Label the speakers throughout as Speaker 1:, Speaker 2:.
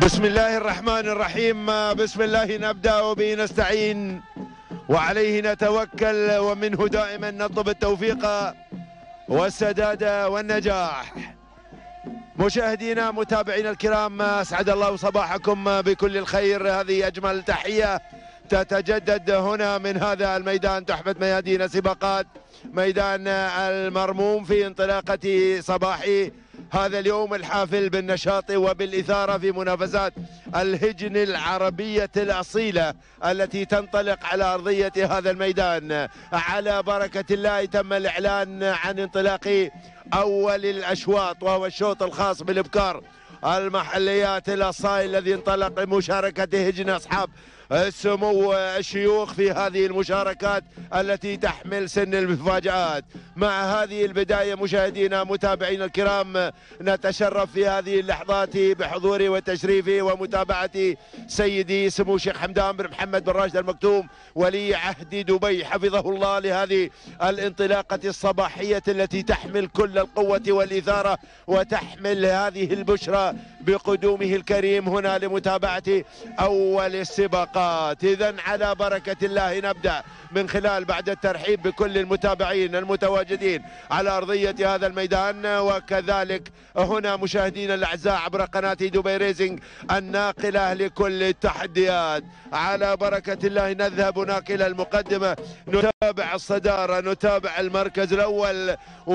Speaker 1: بسم الله الرحمن الرحيم. بسم الله نبدأ وبه نستعين وعليه نتوكل ومنه دائما نطلب التوفيق والسداد والنجاح. مشاهدينا متابعينا الكرام، أسعد الله صباحكم بكل الخير. هذه أجمل تحية تتجدد هنا من هذا الميدان، تحفة ميادين سباقات ميدان المرموم في انطلاقة صباح هذا اليوم الحافل بالنشاط وبالإثارة في منافسات الهجن العربية الأصيلة التي تنطلق على أرضية هذا الميدان. على بركة الله تم الإعلان عن انطلاق أول الأشواط، وهو الشوط الخاص بالإبكار المحليات الأصايل الذي انطلق بمشاركة هجن أصحاب السمو الشيوخ في هذه المشاركات التي تحمل سن المفاجآت. مع هذه البداية مشاهدينا متابعينا الكرام، نتشرف في هذه اللحظات بحضور وتشريف ومتابعة سيدي سمو الشيخ حمدان بن محمد بن راشد المكتوم ولي عهد دبي حفظه الله لهذه الانطلاقة الصباحية التي تحمل كل القوة والإثارة وتحمل هذه البشرى بقدومه الكريم هنا لمتابعة أول السباقات. إذن على بركة الله نبدأ من خلال بعد الترحيب بكل المتابعين المتواجدين على أرضية هذا الميدان، وكذلك هنا مشاهدينا الأعزاء عبر قناة دبي ريسنج الناقلة لكل التحديات. على بركة الله نذهب هناك إلى المقدمة، نتابع الصدارة، نتابع المركز الأول،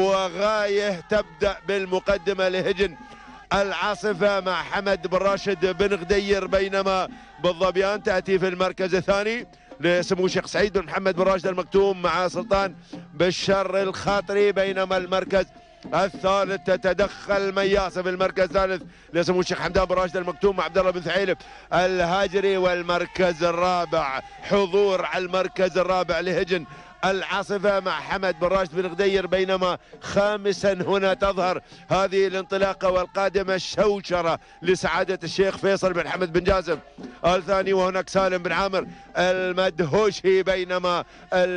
Speaker 1: وغاية تبدأ بالمقدمة لهجن العاصفة مع حمد بن راشد بن غدير، بينما بالظبيان تأتي في المركز الثاني لسمو الشيخ سعيد بن محمد بن راشد المكتوم مع سلطان بالشر الخاطري، بينما المركز الثالث تتدخل مياسة في المركز الثالث لسمو الشيخ حمدان بن راشد المكتوم مع عبد الله بن ثعيلب الهاجري، والمركز الرابع حضور على المركز الرابع لهجن العاصفة مع حمد بن راشد بن غدير، بينما خامسا هنا تظهر هذه الانطلاقة والقادمة الشوشرة لسعادة الشيخ فيصل بن حمد بن جازم الثاني، وهناك سالم بن عامر المدهوشي، بينما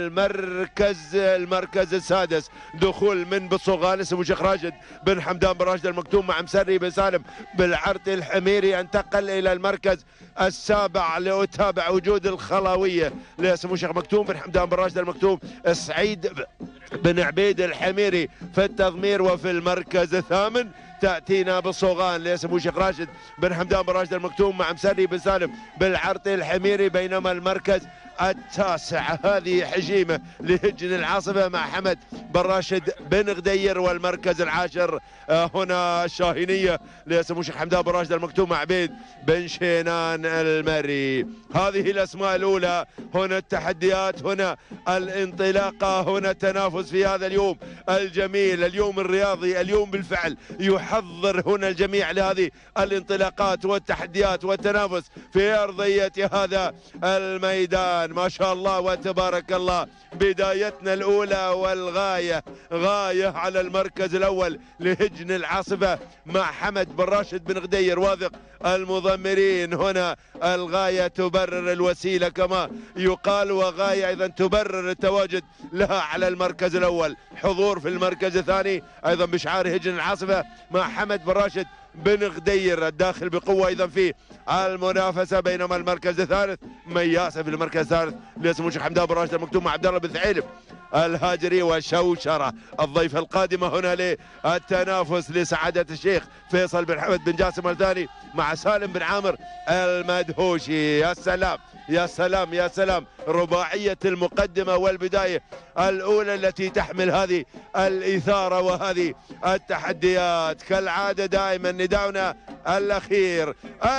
Speaker 1: المركز السادس دخول من بالصغان سمو الشيخ راشد بن حمدان بن راشد المكتوم مع مسري بن سالم بالعرض الحميري. انتقل إلى المركز السابع لأتابع وجود الخلاوية لسمو الشيخ مكتوم بن حمدان بن راشد المكتوم سعيد بن عبيد الحميري في التضمير، وفي المركز الثامن تأتينا بالصوغان لسمو الشيخ راشد بن حمدان بن راشد المكتوم مع مسري بن سالم بالعرض الحميري، بينما المركز التاسع هذه حجيمة لهجن العاصفة مع حمد بن راشد بن غدير، والمركز العاشر هنا الشاهينية لسمو الشيخ حمدان بن راشد المكتوم مع عبيد بن شينان المري. هذه الأسماء الأولى، هنا التحديات، هنا الانطلاقة، هنا التنافس في هذا اليوم الجميل، اليوم الرياضي، اليوم بالفعل يحضر هنا الجميع لهذه الانطلاقات والتحديات والتنافس في أرضية هذا الميدان. ما شاء الله وتبارك الله، بدايتنا الأولى والغاية غاية على المركز الأول لهجن العاصفة مع حمد بن راشد بن غدير. واثق المضمرين هنا الغاية تبرر الوسيلة كما يقال، وغاية أيضا تبرر التواجد لها على المركز الأول. حضور في المركز الثاني أيضا بشعار هجن العاصفة مع حمد بن راشد بن غدير الداخل بقوة أيضا في المنافسة، بينما المركز الثالث مياسة في المركز الثالث لسمو الشيخ حمدان بن راشد المكتوم مع عبد الله بن ثعيلب الهاجري، وشوشرة الضيفة القادمة هنا للتنافس لسعادة الشيخ فيصل بن حمد بن جاسم الثاني مع سالم بن عامر المدهوشي. يا سلام يا سلام يا سلام، رباعية المقدمة والبداية الأولى التي تحمل هذه الإثارة وهذه التحديات. كالعادة دائما نداؤنا الأخير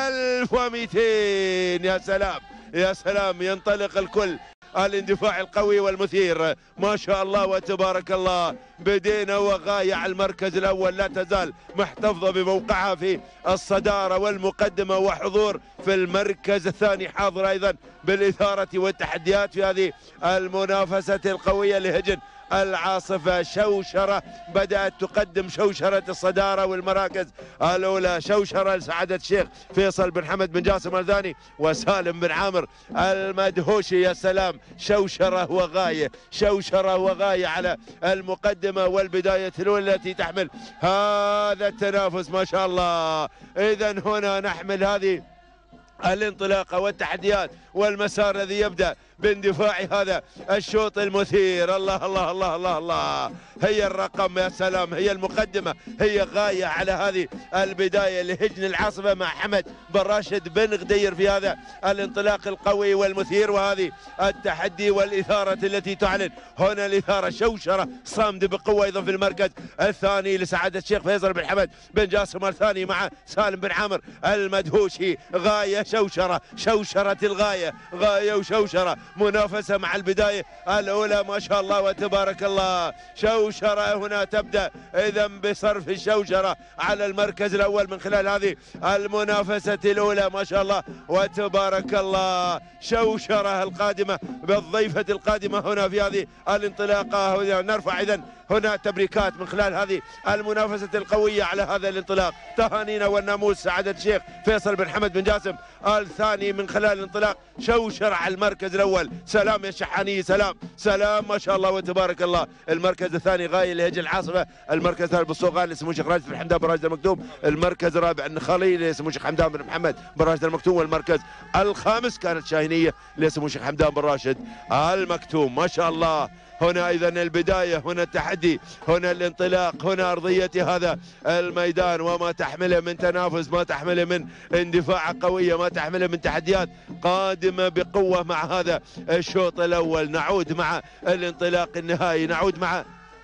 Speaker 1: 1200. يا سلام يا سلام، ينطلق الكل، الاندفاع القوي والمثير ما شاء الله وتبارك الله. بدينا وغاية على المركز الأول لا تزال محتفظة بموقعها في الصدارة والمقدمة، وحضور في المركز الثاني حاضر أيضا بالإثارة والتحديات في هذه المنافسة القوية لهجن العاصفة. شوشرة بدأت تقدم شوشرة الصدارة والمراكز الأولى. شوشرة لسعادة الشيخ فيصل بن حمد بن جاسم الثاني وسالم بن عامر المدهوشي. يا سلام، شوشرة وغاية، شوشرة وغاية على المقدمة والبداية الأولى التي تحمل هذا التنافس ما شاء الله. إذا هنا نحمل هذه الانطلاقة والتحديات والمسار الذي يبدأ باندفاع هذا الشوط المثير. الله الله الله الله الله، هي الرقم يا سلام، هي المقدمة، هي غاية على هذه البداية لهجن العاصفة مع حمد بن راشد بن غدير في هذا الانطلاق القوي والمثير، وهذه التحدي والإثارة التي تعلن هنا الإثارة. شوشرة صامد بقوة أيضا في المركز الثاني لسعادة الشيخ فيصل بن حمد بن جاسم الثاني مع سالم بن عامر المدهوشي. غاية شوشرة، شوشرة الغاية، غاية وشوشرة، منافسة مع البداية الأولى ما شاء الله وتبارك الله. شوشرة هنا تبدأ إذا بصرف الشوشرة على المركز الأول من خلال هذه المنافسة الأولى ما شاء الله وتبارك الله. شوشرة القادمة بالضيفة القادمة هنا في هذه الانطلاقة. نرفع إذن هنا تبريكات من خلال هذه المنافسة القوية على هذا الانطلاق. تهانينا والناموس سعادة الشيخ فيصل بن حمد بن جاسم الثاني من خلال الانطلاق. شوشرة على المركز الأول. سلام يا شحاني، سلام سلام ما شاء الله وتبارك الله. المركز الثاني غاية لهجن العاصفة. المركز الثالث بالصوغان لسمو الشيخ راشد بن حمدان بن راشد المكتوم. المركز الرابع النخالي لسمو الشيخ حمدان بن محمد بن راشد المكتوم. والمركز الخامس كانت شاهينية لسمو الشيخ حمدان بن راشد المكتوم. ما شاء الله هنا إذا البداية، هنا التحدي، هنا الانطلاق، هنا أرضية هذا الميدان وما تحمله من تنافس، ما تحمله من اندفاع قوية، ما تحمله من تحديات قادمة بقوة مع هذا الشوط الأول. نعود مع الانطلاق النهائي، نعود مع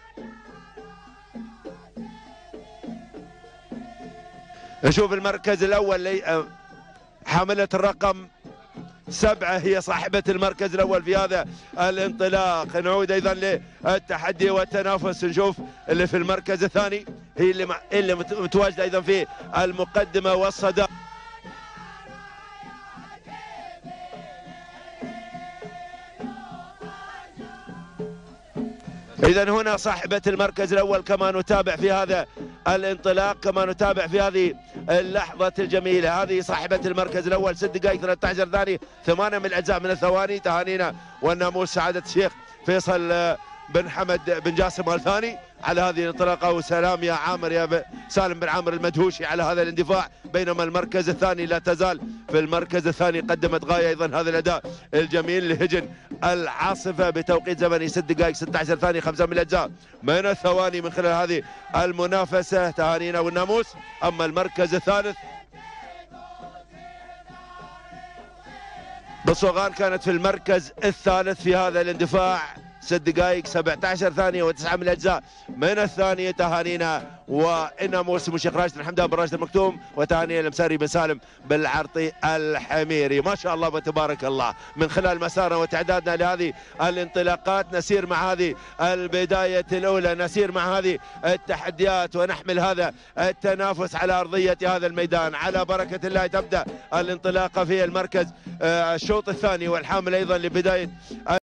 Speaker 1: نشوف المركز الأول حاملة الرقم 7 هي صاحبة المركز الأول في هذا الانطلاق. نعود أيضا للتحدي والتنافس، نشوف اللي في المركز الثاني هي اللي متواجدة أيضا في المقدمة والصدارة. إذا هنا صاحبة المركز الأول كما نتابع في هذا الانطلاق، كما نتابع في هذه اللحظة الجميلة. هذه صاحبة المركز الأول 6 دقائق 13 ثانية 8 من الأجزاء من الثواني. تهانينا والناموس سعادة الشيخ فيصل بن حمد بن جاسم الثاني على هذه الانطلاقة. وسلام يا عامر يا سالم بن عامر المدهوشي على هذا الاندفاع. بينما المركز الثاني لا تزال في المركز الثاني قدمت غاية أيضا هذا الأداء الجميل لهجن العاصفة بتوقيت زمني 6 دقائق 16 ثانية 5 من الأجزاء من الثواني من خلال هذه المنافسة. تهانينا والناموس. أما المركز الثالث بالصوغان كانت في المركز الثالث في هذا الاندفاع 6 دقائق 17 ثانية و9 من الأجزاء من الثانية. تهانينا والناموس سمو الشيخ راشد بن حمدان بن راشد المكتوم، وتهانينا المساري بن سالم بالعرطي الحميري. ما شاء الله وتبارك الله. من خلال مسارنا وتعدادنا لهذه الانطلاقات نسير مع هذه البداية الأولى، نسير مع هذه التحديات ونحمل هذا التنافس على أرضية هذا الميدان. على بركة الله تبدأ الانطلاقة في المركز الشوط الثاني والحامل أيضا لبداية